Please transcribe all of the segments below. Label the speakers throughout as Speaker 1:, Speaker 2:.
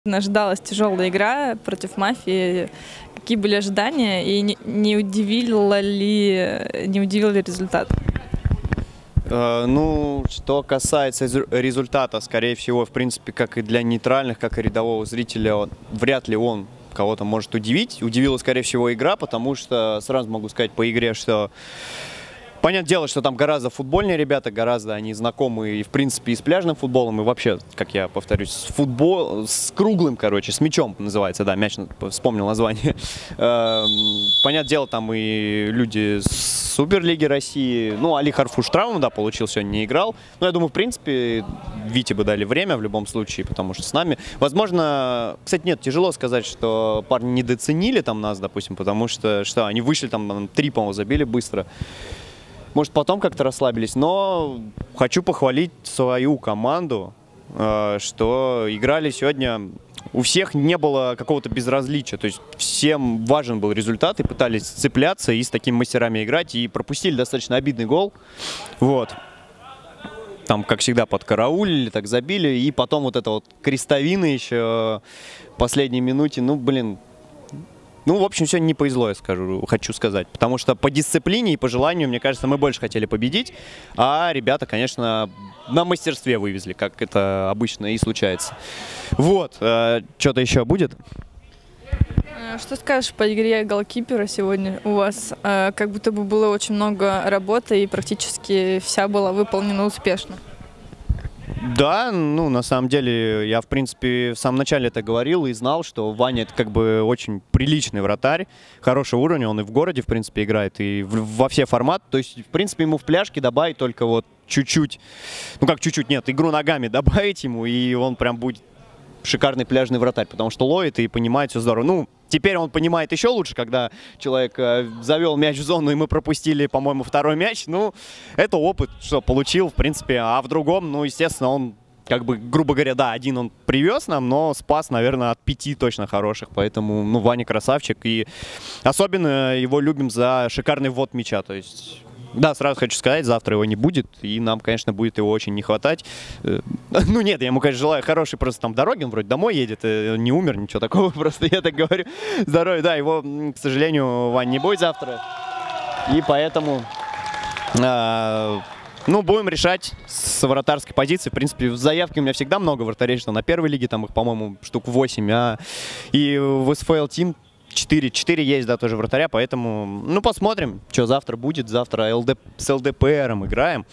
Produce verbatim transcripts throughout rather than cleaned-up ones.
Speaker 1: Ожидалась тяжелая игра против «Мафии». Какие были ожидания и не, не удивило ли, не удивил ли результат?
Speaker 2: Э, ну, что касается результата, скорее всего, в принципе, как и для нейтральных, как и рядового зрителя, он, вряд ли он кого-то может удивить. Удивила, скорее всего, игра, потому что сразу могу сказать по игре, что понятное дело, что там гораздо футбольнее ребята, гораздо они знакомы и, в принципе, и с пляжным футболом, и вообще, как я повторюсь, с футбол, с круглым, короче, с мячом называется, да, мяч, вспомнил название. Понятное дело, там и люди с Суперлиги России, ну, Али Харфуш травму, да, получил, сегодня не играл. Но я думаю, в принципе, Вите бы дали время в любом случае, потому что с нами. Возможно, кстати, нет, тяжело сказать, что парни недооценили там нас, допустим, потому что, что они вышли там, три, по-моему, забили быстро. Может, потом как-то расслабились, но хочу похвалить свою команду, что играли сегодня, у всех не было какого-то безразличия, то есть всем важен был результат и пытались цепляться и с такими мастерами играть, и пропустили достаточно обидный гол, вот. Там, как всегда, подкараулили, так забили, и потом вот это вот крестовина еще в последней минуте, ну, блин. Ну, в общем, сегодня не повезло, я скажу, хочу сказать. Потому что по дисциплине и по желанию, мне кажется, мы больше хотели победить. А ребята, конечно, на мастерстве вывезли, как это обычно и случается. Вот. Что-то еще будет?
Speaker 1: Что скажешь по игре голкипера сегодня? У вас как будто бы было очень много работы и практически вся была выполнена успешно.
Speaker 2: Да, ну, на самом деле, я, в принципе, в самом начале это говорил и знал, что Ваня — это как бы очень приличный вратарь, хорошего уровня, он и в городе, в принципе, играет, и в, во все форматы, то есть, в принципе, ему в пляжке добавить только вот чуть-чуть, ну, как чуть-чуть, нет, игру ногами добавить ему, и он прям будет шикарный пляжный вратарь, потому что ловит и понимает все здорово. Ну, теперь он понимает еще лучше, когда человек э, завел мяч в зону, и мы пропустили, по-моему, второй мяч. Ну, это опыт, что получил, в принципе. А в другом, ну, естественно, он, как бы, грубо говоря, да, один он привез нам, но спас, наверное, от пяти точно хороших. Поэтому, ну, Ваня красавчик. И особенно его любим за шикарный ввод мяча. То есть... Да, сразу хочу сказать, завтра его не будет, и нам, конечно, будет его очень не хватать. Ну нет, я ему, конечно, желаю хорошей просто там дороги, он вроде домой едет, не умер, ничего такого, просто я так говорю. Здоровья, да, его, к сожалению, Вань не будет завтра, и поэтому, э, ну, будем решать с вратарской позиции. В принципе, в заявке у меня всегда много вратарей, что на первой лиге, там их, по-моему, штук восемь, а и в эс эф эл Team четыре, четыре есть, да, тоже вратаря, поэтому, ну, посмотрим, что завтра будет. Завтра ЛД, с эл дэ пэ эром играем.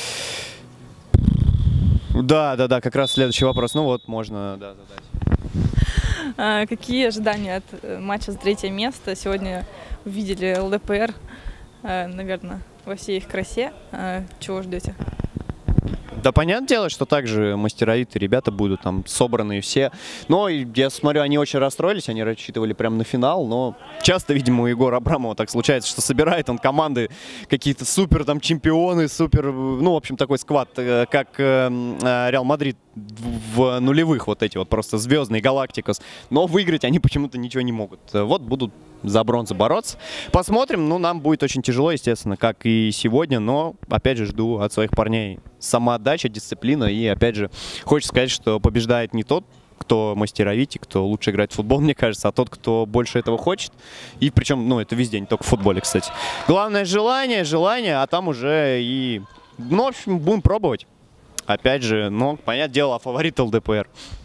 Speaker 2: Да, да, да, как раз следующий вопрос. Ну вот, можно, да, задать.
Speaker 1: А какие ожидания от матча за третье место? Сегодня увидели эл дэ пэ эр, наверное, во всей их красе. Чего ждете?
Speaker 2: Да, понятное дело, что также мастеровитые ребята будут там собранные все. Но я смотрю, они очень расстроились, они рассчитывали прямо на финал. Но часто, видимо, у Егора Абрамова так случается, что собирает он команды какие-то супер там чемпионы, супер, ну, в общем, такой сквад, как э, Реал Мадрид в нулевых, вот эти вот просто звездные Галактикос. Но выиграть они почему-то ничего не могут. Вот будут за бронзу бороться. Посмотрим. Ну, нам будет очень тяжело, естественно, как и сегодня. Но, опять же, жду от своих парней самоотдача, дисциплина. И, опять же, хочется сказать, что побеждает не тот, кто мастеровитый, кто лучше играет в футбол, мне кажется, а тот, кто больше этого хочет. И причем, ну, это везде, не только в футболе, кстати. Главное желание, желание, а там уже и... Ну, в общем, будем пробовать. Опять же, ну, понятное дело, фаворит эл дэ пэ эр.